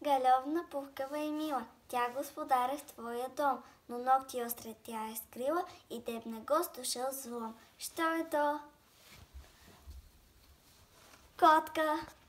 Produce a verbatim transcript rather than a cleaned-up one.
Галевна, пухкава и мила, тя господар е в твоя дом, но ногти остре тя е скрила и теб не го стушил злом. Що е то? Котка!